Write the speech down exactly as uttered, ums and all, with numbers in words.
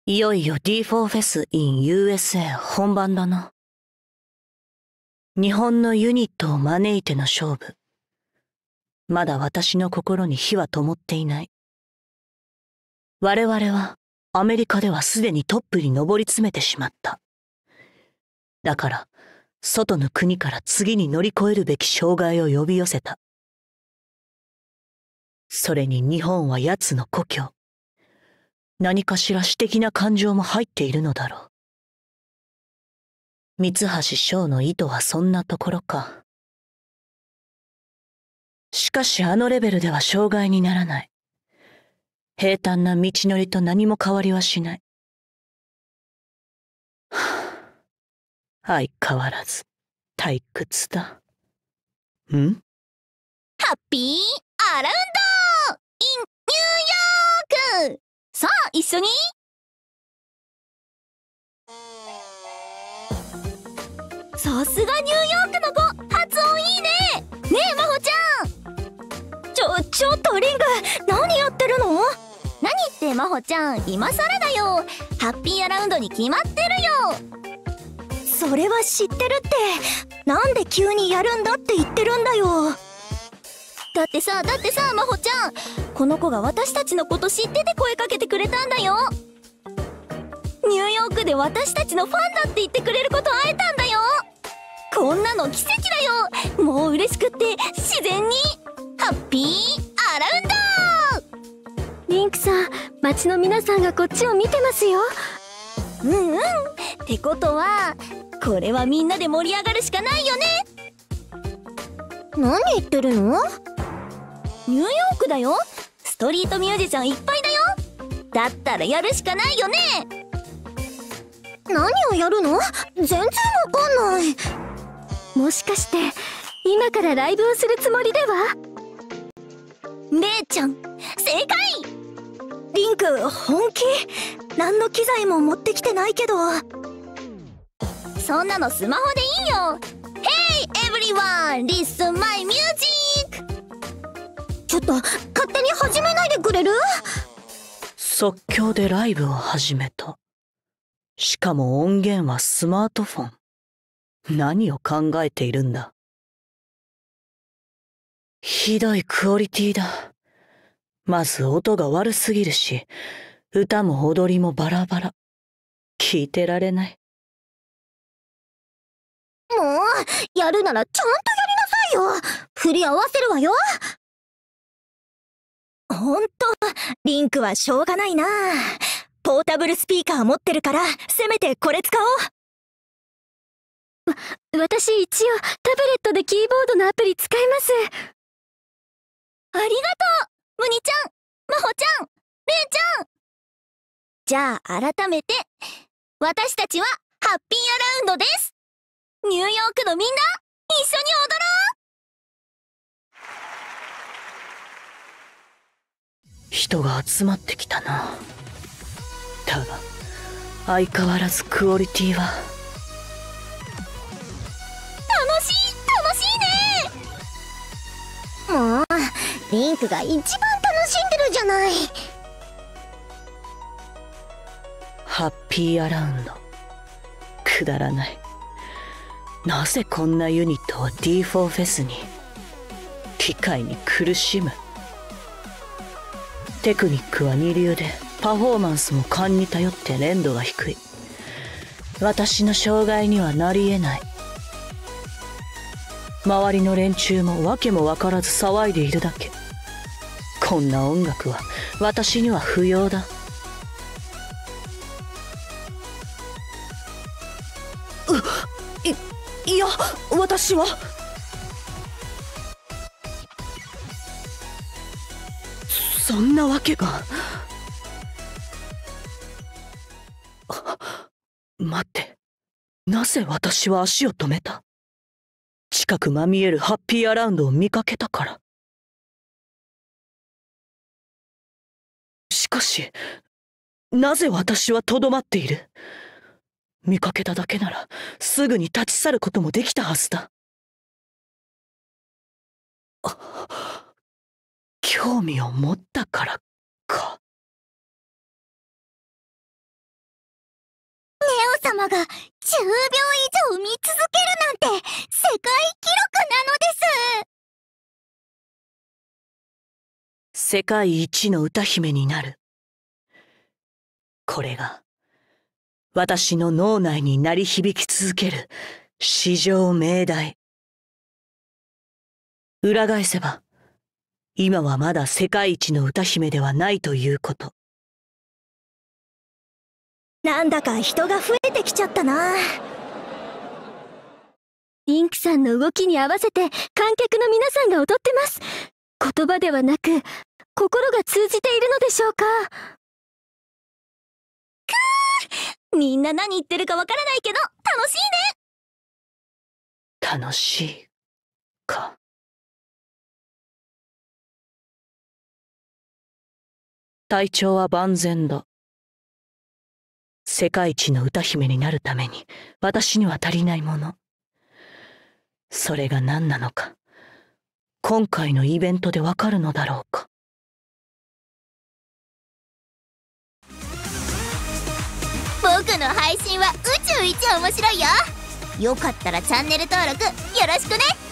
いよいよ ディーフォー フェス in ユーエスエー 本番だな。日本のユニットを招いての勝負。まだ私の心に火は灯っていない。我々はアメリカではすでにトップに上り詰めてしまった。だから、外の国から次に乗り越えるべき障害を呼び寄せた。それに日本は奴の故郷。何かしら私的な感情も入っているのだろう。三橋翔の意図はそんなところか。しかしあのレベルでは障害にならない。平坦な道のりと何も変わりはしない。相変わらず退屈だ。ん？ ハッピーアラウンド in ニューヨーク。さあ一緒に。さすがニューヨークの子、発音いいね。ねえ、まほちゃん。ちょ、ちょっとリング、何やってるの？何ってまほちゃん、今更だよ。ハッピーアラウンドに決まってるよ。それは知ってるって。なんで急にやるんだって言ってるんだよ。だってさ、だってさ、まほちゃん。この子が私たちのこと知ってて声かけてくれたんだよ。ニューヨークで私たちのファンだって言ってくれること会えたんだよ。こんなの奇跡だよ。もう嬉しくって自然にハッピーアラウンド。 リンクさん、街の皆さんがこっちを見てますよ。 うんうん。ってことはこれはみんなで盛り上がるしかないよね。 何言ってるの？ ニューヨークだよ。ストリートミュージシャンいっぱいだよ。だったらやるしかないよね。 何をやるの？全然わかんない。もしかして今からライブをするつもりでは？ めいちゃん正解。 リンク本気？何の機材も持ってきてないけど。 そんなのスマホでいいよ。Hey everyone, listen my music。 ちょっと勝手に始めないでくれる？ 即興でライブを始めた。しかも音源はスマートフォン。何を考えているんだ。ひどいクオリティだ。まず音が悪すぎるし、歌も踊りもバラバラ。聞いてられない。 もう、やるならちゃんとやりなさいよ。振り合わせるわよ。ほんと、リンクはしょうがないな。ポータブルスピーカー持ってるから、せめてこれ使おう。わ、私一応タブレットでキーボードのアプリ使います。 ありがとう、ムニちゃん、マホちゃん、レイちゃん。じゃあ改めて、私たちはハッピーアラウンドです。ニューヨークのみんな、一緒に踊ろう。人が集まってきたな。だが、相変わらずクオリティは。 楽しい、楽しいね。 もう、リンクが一番楽しんでるじゃない。 ハッピーアラウンド。くだらない。なぜこんなユニットを ディーフォー フェスに。機械に苦しむ。テクニックは二流で、パフォーマンスも勘に頼って連度が低い。私の障害にはなり得ない。周りの連中も訳も分からず騒いでいるだけ。こんな音楽は私には不要だ。うい、いや、私は。そんなわけが。待って、なぜ私は足を止めた？近くまみえるハッピーアラウンドを見かけたから。しかし、なぜ私はとどまっている？見かけただけなら、すぐに立ち去ることもできたはずだ。興味を持ったからか。 がじゅうびょう以上見続けるなんて世界記録なのです。 世界一の歌姫になる。これが私の脳内に鳴り響き続ける至上命題。裏返せば今はまだ世界一の歌姫ではないということ。 なんだか人が増えてきちゃったな。 リンクさんの動きに合わせて観客の皆さんが踊ってます。言葉ではなく心が通じているのでしょうか。 くー、みんな何言ってるかわからないけど楽しいね。楽しいか。体調は万全だ。世界一の歌姫になるために私には足りないもの。それが何なのか、今回のイベントでわかるのだろうか。 僕の配信は宇宙一面白いよ。よかったらチャンネル登録よろしくね。